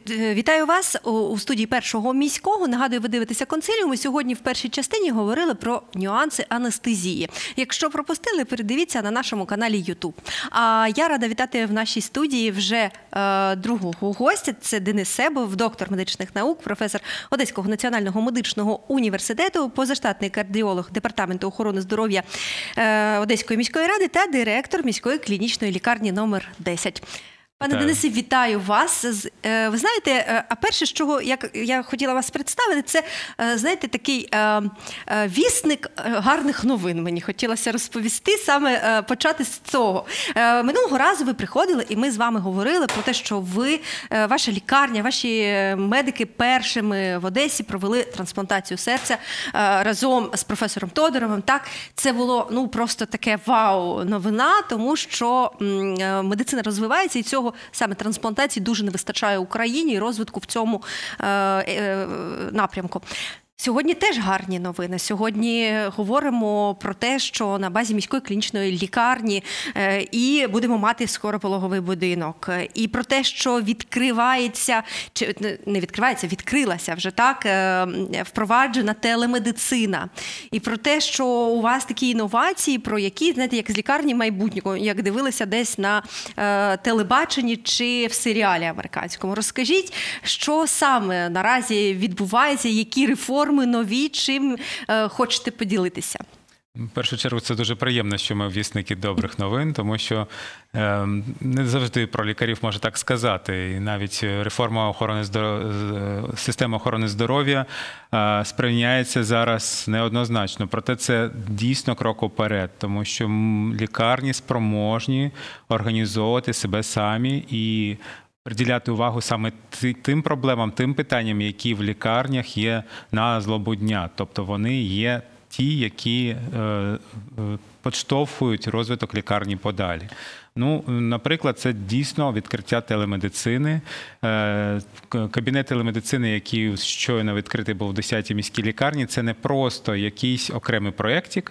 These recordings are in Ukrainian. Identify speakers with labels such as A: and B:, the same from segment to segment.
A: Вітаю вас у студії Першого міського. Нагадую, ви дивитеся «Консиліум». Ми сьогодні в першій частині говорили про нюанси анестезії. Якщо пропустили, передивіться на нашому каналі YouTube. А я рада вітати в нашій студії вже другого гостя. Це Денис Себов, доктор медичних наук, професор Одеського національного медичного університету, позаштатний кардіолог Департаменту охорони здоров'я Одеської міської ради та директор міської клінічної лікарні номер 10. Пане Денисе, вітаю вас. Ви знаєте, а перше, з чого я хотіла вас представити, це, знаєте, такий вісник гарних новин. Мені хотілося розповісти, саме почати з цього. Минулого разу ви приходили, і ми з вами говорили про те, що ви, ваша лікарня, ваші медики першими в Одесі провели трансплантацію серця разом з професором Тодоровим. Так, це було, просто таке вау-новина, тому що медицина розвивається, і цього саме трансплантації дуже не вистачає Україні і розвитку в цьому напрямку. Сьогодні теж гарні новини. Сьогодні говоримо про те, що на базі міської клінічної лікарні і будемо мати скоро пологовий будинок. І про те, що відкривається, чи не відкривається, відкрилася вже так, впроваджена телемедицина. І про те, що у вас такі інновації, про які, знаєте, як з лікарні майбутнього, як дивилися десь на телебаченні чи в серіалі американському. Розкажіть, що саме наразі відбувається, які реформи нові, чим хочете поділитися?
B: В першу чергу, це дуже приємно, що ми вісники добрих новин, тому що не завжди про лікарів можна так сказати. І навіть реформа системи охорони здоров'я сприйняється зараз неоднозначно. Проте це дійсно крок уперед, тому що лікарні спроможні організовувати себе самі і приділяти увагу саме тим проблемам, тим питанням, які в лікарнях є на злобу дня. Тобто вони є ті, які підштовхують розвиток лікарні подалі. Наприклад, це дійсно відкриття телемедицини. Кабінет телемедицини, який щойно відкритий був в 10-й міській лікарні, це не просто якийсь окремий проєктик,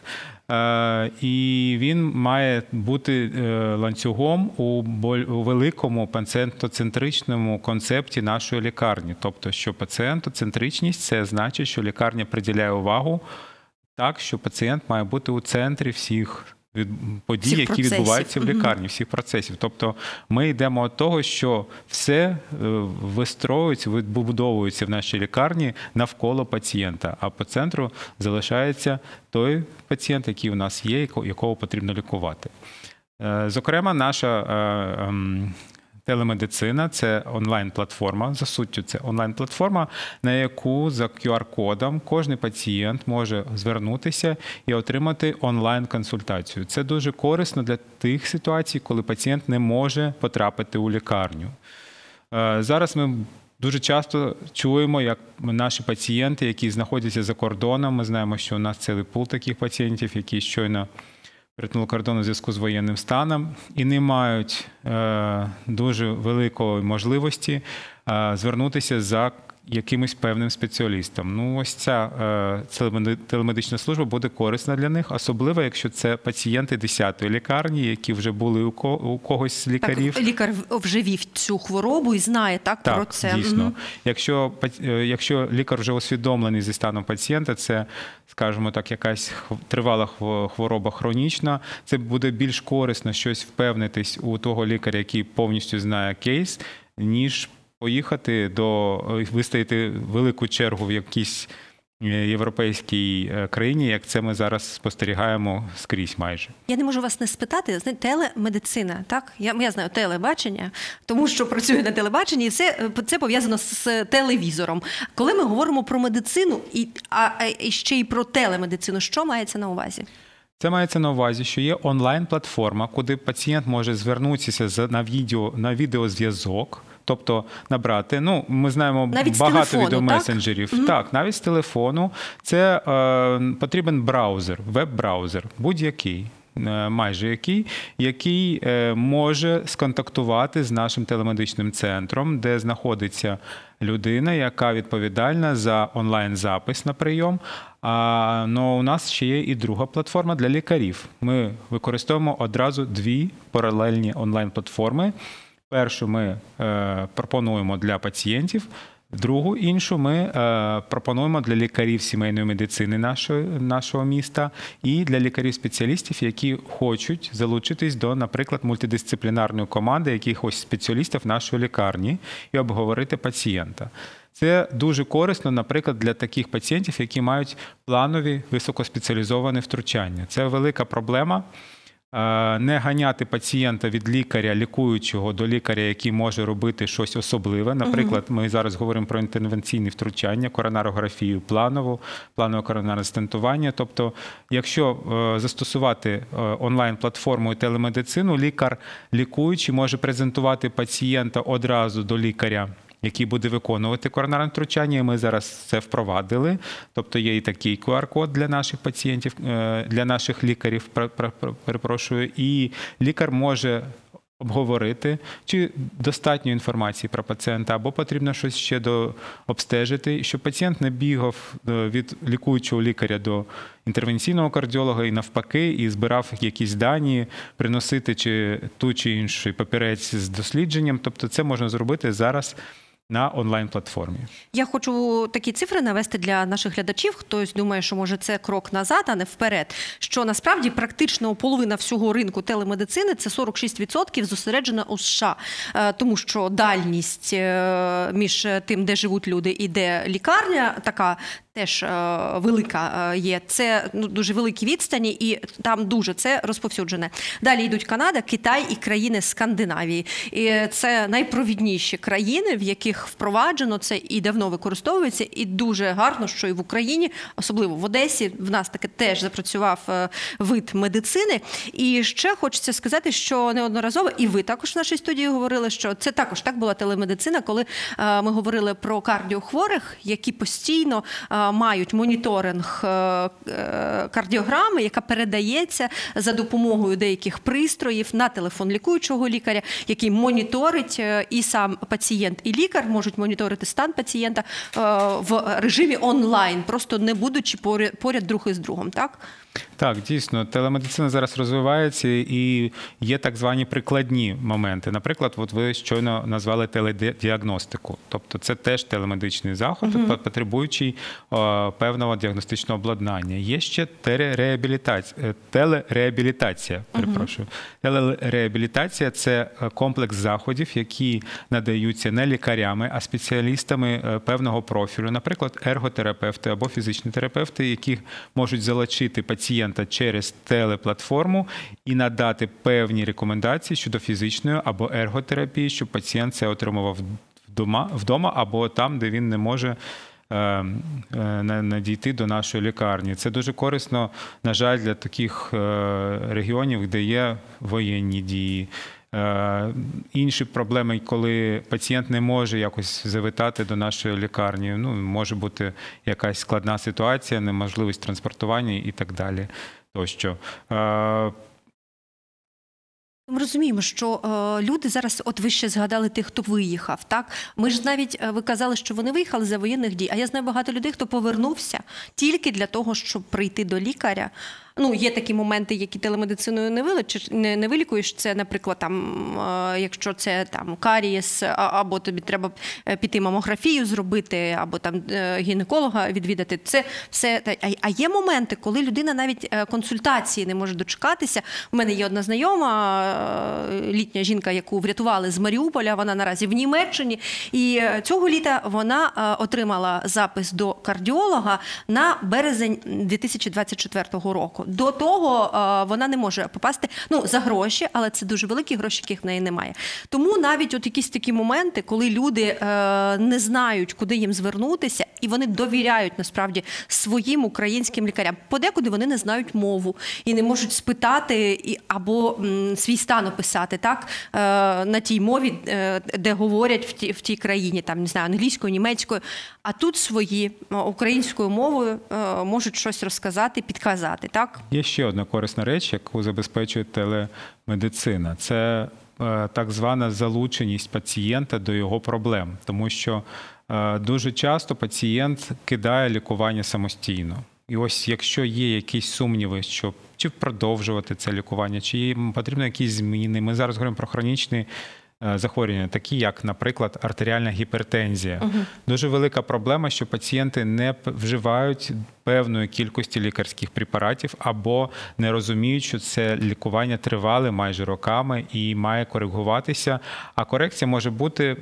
B: і він має бути ланцюгом у великому пацієнтоцентричному концепті нашої лікарні. Тобто, що пацієнтоцентричність – це значить, що лікарня приділяє увагу так, що пацієнт має бути у центрі всіх подій, які відбуваються в лікарні, всіх процесів. Тобто ми йдемо від того, що все вистроюється, вибудовується в нашій лікарні навколо пацієнта, а по центру залишається той пацієнт, який у нас є, якого потрібно лікувати. Зокрема, наша телемедицина – це онлайн-платформа, за суттю це онлайн-платформа, на яку за QR-кодом кожен пацієнт може звернутися і отримати онлайн-консультацію. Це дуже корисно для тих ситуацій, коли пацієнт не може потрапити у лікарню. Зараз ми дуже часто чуємо, як наші пацієнти, які знаходяться за кордоном, ми знаємо, що у нас цілий пул таких пацієнтів, які щойно перетнули кордон у зв'язку з воєнним станом і не мають дуже великої можливості звернутися за якимось певним спеціалістом. Ось ця телемедична служба буде корисна для них, особливо, якщо це пацієнти 10-ї лікарні, які вже були у когось з лікарів.
A: Так, лікар вже вів цю хворобу і знає про це.
B: Так, дійсно. Якщо лікар вже усвідомлений зі станом пацієнта, це, скажімо так, якась тривала хвороба хронічна, це буде більш корисно щось впевнитись у того лікаря, який повністю знає кейс, ніж поїхати вистояти велику чергу в якійсь європейській країні, як це ми зараз спостерігаємо скрізь майже.
A: Я не можу вас не спитати, телемедицина, так? Я знаю телебачення, тому що працюю на телебаченні, і це пов'язано з телевізором. Коли ми говоримо про медицину, і ще й про телемедицину, що мається на увазі?
B: Це мається на увазі, що є онлайн-платформа, куди пацієнт може звернутися на відеозв'язок, тобто набрати, ми знаємо
A: навіть
B: багато відеомесенджерів. Так, навіть з телефону. Це потрібен браузер, веб-браузер, будь-який, майже який може сконтактувати з нашим телемедичним центром, де знаходиться людина, яка відповідальна за онлайн-запис на прийом. Але у нас ще є і друга платформа для лікарів. Ми використовуємо одразу дві паралельні онлайн-платформи. Першу ми пропонуємо для пацієнтів, другу іншу ми пропонуємо для лікарів сімейної медицини нашого міста і для лікарів-спеціалістів, які хочуть залучитись до, наприклад, мультидисциплінарної команди якихось спеціалістів нашої лікарні і обговорити пацієнта. Це дуже корисно, наприклад, для таких пацієнтів, які мають планові високоспеціалізовані втручання. Це велика проблема. Не ганяти пацієнта від лікаря, лікуючого, до лікаря, який може робити щось особливе. Наприклад, ми зараз говоримо про інтервенційні втручання, коронарографію планове коронарне стентування. Тобто, якщо застосувати онлайн-платформу і телемедицину, лікар лікуючий може презентувати пацієнта одразу до лікаря, який буде виконувати коронарне втручання. Ми зараз це впровадили. Тобто є і такий QR-код для наших пацієнтів, для наших лікарів, перепрошую, і лікар може обговорити, чи достатньо інформації про пацієнта, або потрібно щось ще обстежити, щоб пацієнт не бігав від лікуючого лікаря до інтервенційного кардіолога і навпаки, і збирав якісь дані, приносити чи ту чи іншу папірець з дослідженням. Тобто це можна зробити зараз на онлайн-платформі.
A: Я хочу такі цифри навести для наших глядачів. Хтось думає, що може це крок назад, а не вперед. Що насправді практично половина всього ринку телемедицини – це 46% зосереджена у США. Тому що дальність між тим, де живуть люди і де лікарня, така теж велика є. Це дуже великі відстані, і там дуже це розповсюджене. Далі йдуть Канада, Китай і країни Скандинавії. І це найпровідніші країни, в яких впроваджено це і давно використовується. І дуже гарно, що і в Україні, особливо в Одесі, в нас таки теж запрацював вид медицини. І ще хочеться сказати, що неодноразово, і ви також в нашій студії говорили, що це також так була телемедицина, коли ми говорили про кардіохворих, які постійно мають моніторинг кардіограми, яка передається за допомогою деяких пристроїв на телефон лікуючого лікаря, який моніторить, і сам пацієнт, і лікар можуть моніторити стан пацієнта в режимі онлайн, просто не будучи поряд друг із другом, так?
B: Так, дійсно, телемедицина зараз розвивається і є так звані прикладні моменти. Наприклад, от ви щойно назвали теледіагностику. Тобто це теж телемедичний заход, потребуючий певного діагностичного обладнання. Є ще телереабілітація. Телереабілітація – це комплекс заходів, які надаються не лікарями, а спеціалістами певного профілю. Наприклад, ерготерапевти або фізичні терапевти, які можуть залучити пацієнта через телеплатформу і надати певні рекомендації щодо фізичної або ерготерапії, щоб пацієнт це отримував вдома або там, де він не може надійти до нашої лікарні. Це дуже корисно, на жаль, для таких регіонів, де є воєнні дії. Інші проблеми, коли пацієнт не може якось завітати до нашої лікарні, може бути якась складна ситуація, неможливість транспортування і так далі. Тощо.
A: Ми розуміємо, що люди зараз, от ви ще згадали тих, хто виїхав, так? Ми ж навіть, ви казали, що вони виїхали за воєнних дій, а я знаю багато людей, хто повернувся тільки для того, щоб прийти до лікаря. Є такі моменти, які телемедициною не вилікуєш. Це, наприклад, якщо це карієс, або тобі треба піти мамографію зробити, або гінеколога відвідати. Це все. А є моменти, коли людина навіть консультації не може дочекатися. У мене є одна знайома, літня жінка, яку врятували з Маріуполя, вона наразі в Німеччині. І цього літа вона отримала запис до кардіолога на березень 2024 року. До того вона не може попасти, за гроші, але це дуже великі гроші, яких в неї немає. Тому навіть от якісь такі моменти, коли люди не знають, куди їм звернутися, і вони довіряють, насправді, своїм українським лікарям. Подекуди вони не знають мову і не можуть спитати або свій стан описати, так, на тій мові, де говорять в тій країні, не знаю, англійською, німецькою. А тут свої, українською мовою можуть щось розказати, підказати, так?
B: Є ще одна корисна річ, яку забезпечує телемедицина. Це так звана залученість пацієнта до його проблем. Тому що дуже часто пацієнт кидає лікування самостійно. І ось якщо є якісь сумніви, що чи продовжувати це лікування, чи потрібно якісь зміни. Ми зараз говоримо про хронічні захворювання, такі як, наприклад, артеріальна гіпертензія. Дуже велика проблема, що пацієнти не вживають певної кількості лікарських препаратів або не розуміють, що це лікування тривале майже роками і має коригуватися. А корекція може бути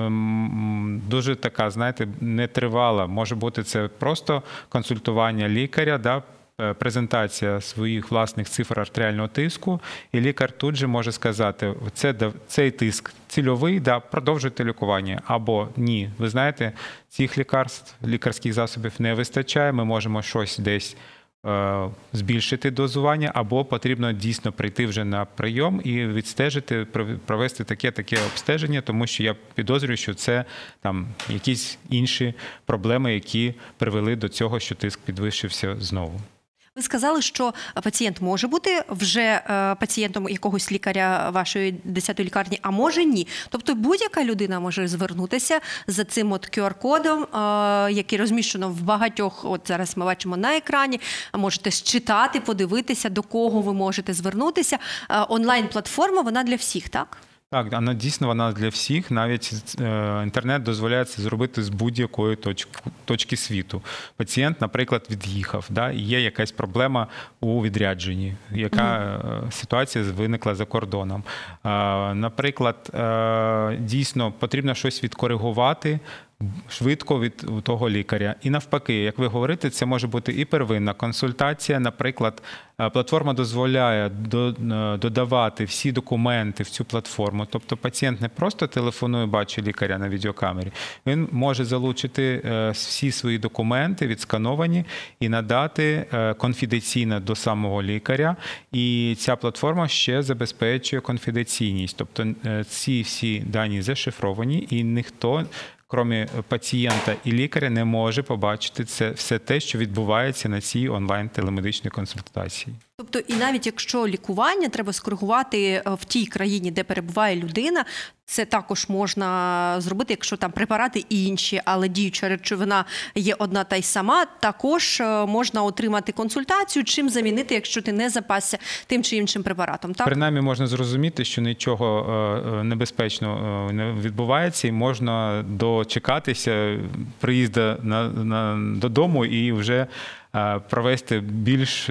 B: дуже така, знаєте, нетривала. Може бути це просто консультування лікаря, да, презентація своїх власних цифр артеріального тиску, і лікар тут же може сказати, цей тиск цільовий, да, продовжуйте лікування, або ні, ви знаєте, цих лікарських засобів не вистачає, ми можемо щось десь збільшити дозування, або потрібно дійсно прийти вже на прийом і відстежити, провести таке обстеження, тому що я підозрюю, що це там якісь інші проблеми, які привели до цього, що тиск підвищився знову.
A: Ви сказали, що пацієнт може бути вже пацієнтом якогось лікаря вашої 10-ї лікарні, а може ні. Тобто будь-яка людина може звернутися за цим от QR-кодом, який розміщено в багатьох, от зараз ми бачимо на екрані, можете считати, подивитися, до кого ви можете звернутися. Онлайн-платформа, вона для всіх, так?
B: Так, вона для всіх, навіть інтернет дозволяє це зробити з будь-якої точки світу. Пацієнт, наприклад, від'їхав, да, і є якась проблема у відрядженні, яка ситуація виникла за кордоном. Наприклад, дійсно потрібно щось відкоригувати швидко від того лікаря. І навпаки, як ви говорите, це може бути і первинна консультація. Наприклад, платформа дозволяє додавати всі документи в цю платформу. Тобто пацієнт не просто телефонує, бачить лікаря на відеокамері. Він може залучити всі свої документи, відскановані, і надати конфіденційно до самого лікаря. І ця платформа ще забезпечує конфіденційність. Ці всі дані зашифровані, і ніхто, крім пацієнта і лікаря, не може побачити все те, що відбувається на цій онлайн-телемедичній консультації.
A: Тобто і навіть якщо лікування треба скоригувати в тій країні, де перебуває людина, це також можна зробити, якщо там препарати інші, але діюча речовина є одна та й сама, також можна отримати консультацію, чим замінити, якщо ти не запасся тим чи іншим препаратом. Так? Принаймні
B: можна зрозуміти, що нічого небезпечного не відбувається і можна дочекатися приїзду додому і вже провести більш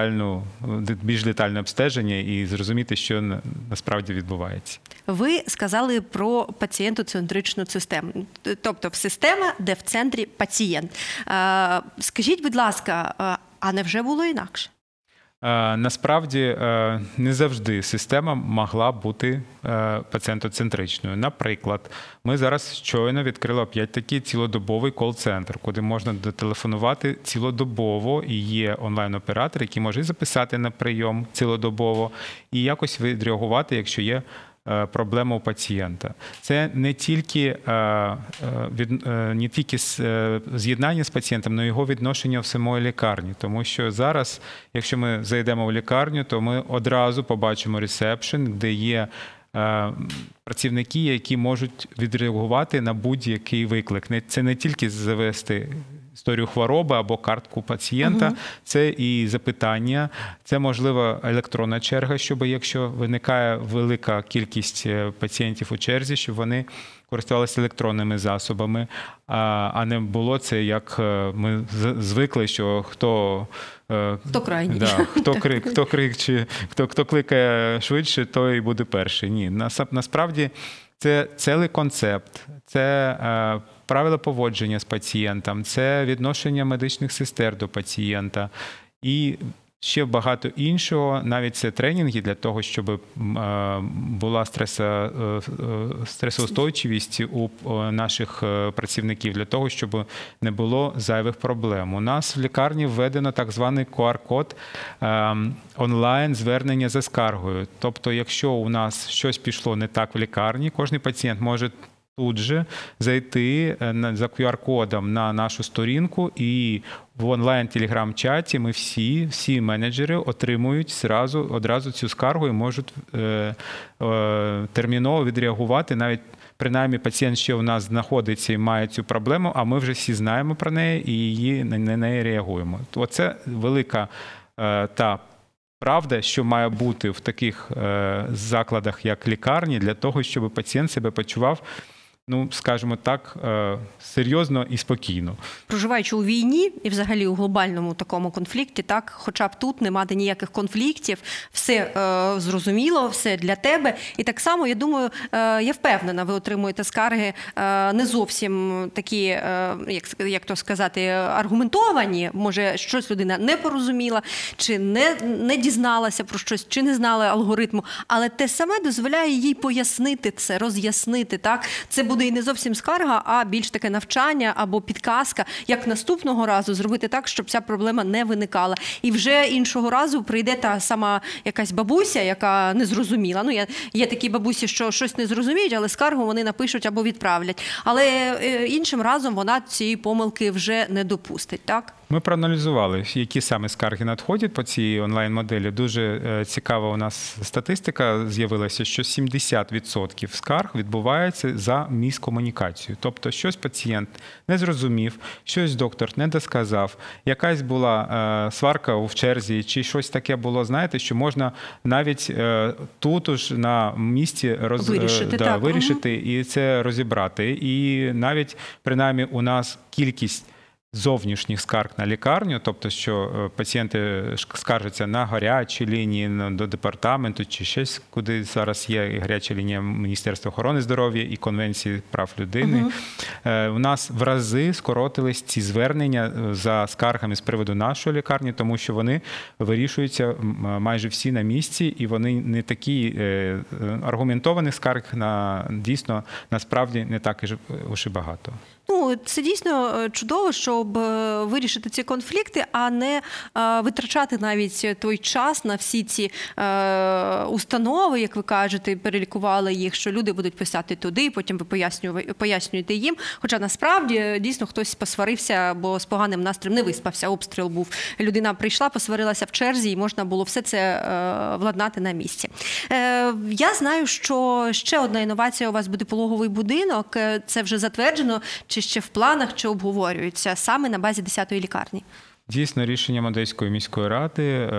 B: детальне обстеження і зрозуміти, що насправді відбувається.
A: Ви сказали про пацієнтоцентричну систему, тобто система, де в центрі пацієнт. Скажіть, будь ласка, а невже було інакше?
B: Насправді, не завжди система могла бути пацієнтоцентричною. Наприклад, ми зараз щойно відкрили опять-таки цілодобовий кол-центр, куди можна дотелефонувати цілодобово, і є онлайн-оператор, який може записати на прийом цілодобово і якось відреагувати, якщо є проблема у пацієнта. Це не тільки з'єднання з пацієнтом, але й його відношення в самої лікарні. Тому що зараз, якщо ми зайдемо в лікарню, то ми одразу побачимо ресепшн, де є працівники, які можуть відреагувати на будь-який виклик. Це не тільки завести історію хвороби або картку пацієнта, це і запитання, це, можливо, електронна черга, щоб якщо виникає велика кількість пацієнтів у черзі, щоб вони користувалися електронними засобами, а не було це, як ми звикли, що хто
A: крайній.
B: Да, хто кликає швидше, той буде перший. Ні, насправді це цілий концепт, це правила поводження з пацієнтом, це відношення медичних сестер до пацієнта і ще багато іншого. Навіть це тренінги для того, щоб була стресоустойчивість у наших працівників, для того, щоб не було зайвих проблем. У нас в лікарні введено так званий QR-код онлайн-звернення за скаргою. Тобто, якщо у нас щось пішло не так в лікарні, кожен пацієнт може тут же зайти за QR-кодом на нашу сторінку, і в онлайн-телеграм-чаті ми всі менеджери отримують одразу цю скаргу і можуть терміново відреагувати. Навіть принаймні пацієнт ще у нас знаходиться і має цю проблему, а ми вже всі знаємо про неї і на неї реагуємо. Оце велика та правда, що має бути в таких закладах, як лікарні, для того, щоб пацієнт себе почував, ну, скажімо так, серйозно і спокійно.
A: Проживаючи у війні і взагалі у глобальному такому конфлікті, так, хоча б тут не мати ніяких конфліктів, все зрозуміло, все для тебе. І так само, я думаю, я впевнена, ви отримуєте скарги не зовсім такі, як то сказати, аргументовані. Може, щось людина не порозуміла, чи не дізналася про щось, чи не знала алгоритму, але те саме дозволяє їй пояснити це, роз'яснити, так? Це буде і не зовсім скарга, а більш таке навчання або підказка, як наступного разу зробити так, щоб ця проблема не виникала. І вже іншого разу прийде та сама якась бабуся, яка не зрозуміла. Ну, є такі бабусі, що щось не зрозуміють, але скаргу вони напишуть або відправлять. Але іншим разом вона цієї помилки вже не допустить, так?
B: Ми проаналізували, які саме скарги надходять по цій онлайн-моделі. Дуже цікава у нас статистика з'явилася, що 70% скарг відбувається за міскомунікацію. Тобто щось пацієнт не зрозумів, щось доктор не досказав, якась була сварка в черзі, чи щось таке було, знаєте, що можна навіть тут уж на місці вирішити і це розібрати. І навіть, принаймні, у нас кількість зовнішніх скарг на лікарню, тобто, що пацієнти скаржаться на гарячі лінії, до департаменту, чи щось, куди зараз є гаряча лінія Міністерства охорони здоров'я і Конвенції прав людини. У нас в рази скоротились ці звернення за скаргами з приводу нашої лікарні, тому що вони вирішуються майже всі на місці, і вони не такі аргументованих скарг, дійсно, насправді, не так уж і багато.
A: Ну, це дійсно чудово, щоб вирішити ці конфлікти, а не витрачати навіть той час на всі ці установи, як ви кажете, перелікували їх, що люди будуть писати туди, потім ви пояснюєте їм. Хоча насправді дійсно хтось посварився, бо з поганим настроєм не виспався, обстріл був. Людина прийшла, посварилася в черзі, і можна було все це владнати на місці. Я знаю, що ще одна інновація у вас буде пологовий будинок. Це вже затверджено, чи ще в планах, чи обговорюється саме на базі 10-ї лікарні?
B: Дійсно, рішенням Одеської міської ради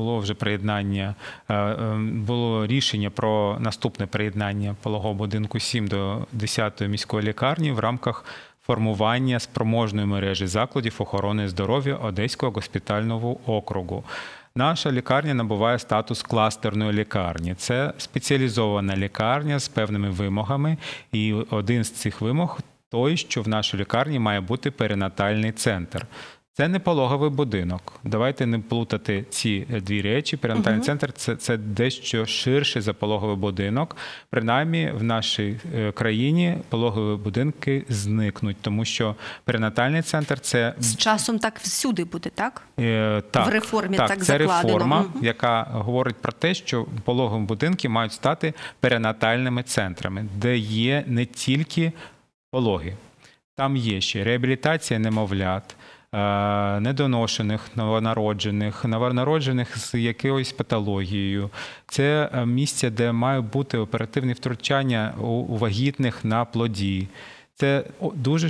B: було рішення про наступне приєднання пологового будинку 7 до 10-ї міської лікарні в рамках формування спроможної мережі закладів охорони здоров'я Одеського госпітального округу. Наша лікарня набуває статус кластерної лікарні. Це спеціалізована лікарня з певними вимогами, і один з цих вимог – той, що в нашій лікарні має бути перинатальний центр. Це не пологовий будинок. Давайте не плутати ці дві речі. Перинатальний центр – це дещо ширше за пологовий будинок. Принаймні, в нашій країні пологові будинки зникнуть, тому що перинатальний центр – це…
A: З часом так всюди буде, так?
B: Так.
A: В реформі так
B: закладено. Це
A: закладено.
B: реформа, яка говорить про те, що пологові будинки мають стати перинатальними центрами, де є не тільки пологи. Там є ще реабілітація немовлят, недоношених, новонароджених з якоюсь патологією. Це місце, де мають бути оперативні втручання у вагітних на плоді. Це дуже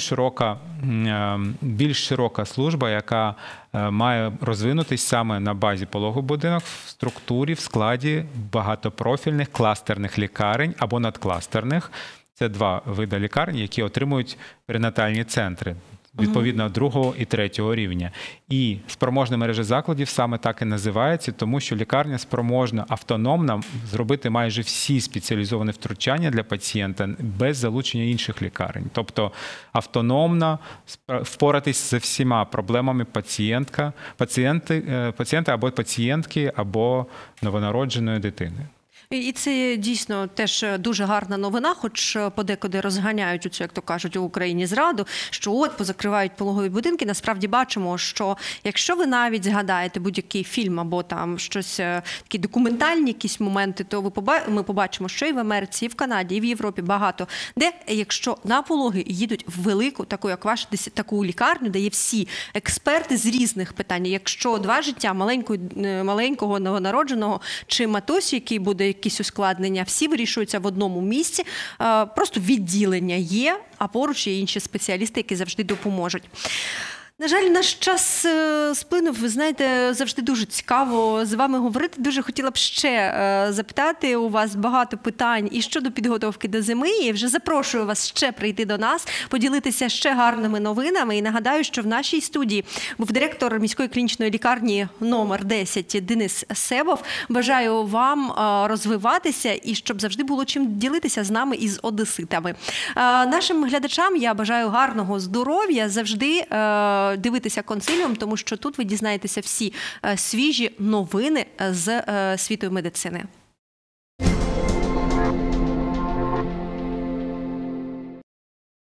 B: більш широка служба, яка має розвинутись саме на базі пологового будинок в структурі, в складі багатопрофільних кластерних лікарень або надкластерних. Це два види лікарень, які отримують перинатальні центри, відповідно, 2-го і 3-го рівня. І спроможна мережа закладів саме так і називається, тому що лікарня спроможна автономно зробити майже всі спеціалізовані втручання для пацієнта без залучення інших лікарень. Тобто автономно впоратись з всіма проблемами пацієнта або пацієнтки, або новонародженої дитини.
A: І це дійсно теж дуже гарна новина, хоч подекуди розганяють цю, як то кажуть, у Україні зраду, що от позакривають пологові будинки. Насправді бачимо, що якщо ви навіть згадаєте будь-який фільм або там щось, такі документальні якісь моменти, то ми побачимо, що і в Америці, і в Канаді, і в Європі багато, де якщо на пологи їдуть в велику, таку як ваша, таку лікарню, де є всі експерти з різних питань. Якщо 2 життя маленького новонародженого чи матусі, який буде якісь ускладнення, всі вирішуються в одному місці, просто відділення є, а поруч є інші спеціалісти, які завжди допоможуть. На жаль, наш час сплинув. Ви знаєте, завжди дуже цікаво з вами говорити. Дуже хотіла б ще запитати у вас багато питань і щодо підготовки до зими. І вже запрошую вас ще прийти до нас, поділитися ще гарними новинами. І нагадаю, що в нашій студії був директор міської клінічної лікарні номер 10 Денис Себов. Бажаю вам розвиватися і щоб завжди було чим ділитися з нами із одеситами. Нашим глядачам я бажаю гарного здоров'я, завжди дивитися консиліум, тому що тут ви дізнаєтеся всі свіжі новини з світу медицини.